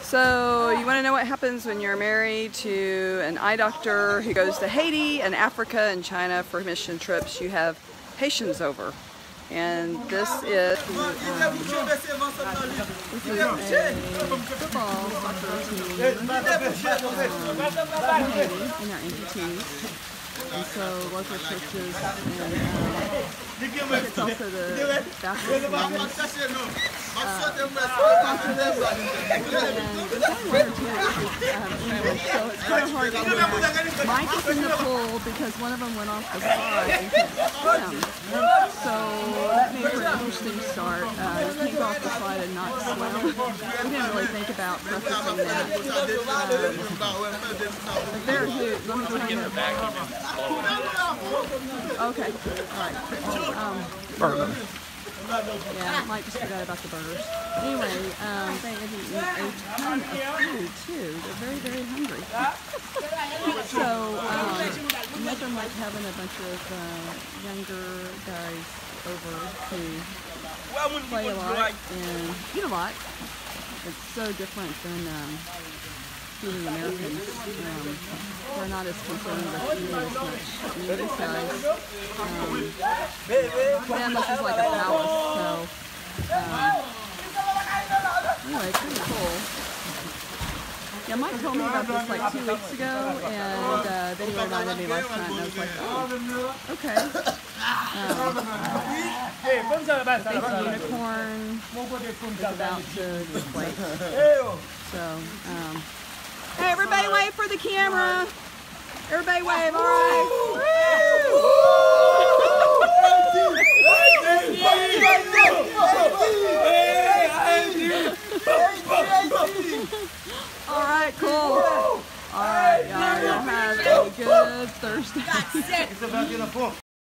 So you want to know what happens when you're married to an eye doctor who goes to Haiti and Africa and China for mission trips? You have Haitians over. And this is a football soccer team in our amputees. And so local churches and it's also the Baptist sponsor them. And there's only one or two English, so it's kind of hard to hear. Mike is in the pool because one of them went off the slide and can't swim. So that made for an interesting start. He can't go off the slide and not swim. We didn't really think about prefacing that. But they're huge. Let me tell you. Okay. Alright. Yeah, Mike just forgot about the burgers. Anyway, they have eaten a ton of food too. They're very, very hungry. So, nothing like having a bunch of younger guys over who play a lot and eat a lot. It's so different than feeding Americans. We're not as concerned with eating as much. I mean, these guys, man, this is like a palace, so, anyway, pretty cool. Yeah, Mike told me about this like 2 weeks ago, and then he reminded me last night, and I was like, oh, okay. The big unicorn is about to deflate. So, hey, everybody wave for the camera. Everybody wave, all right. All right, cool. All right, y'all have a good Thursday.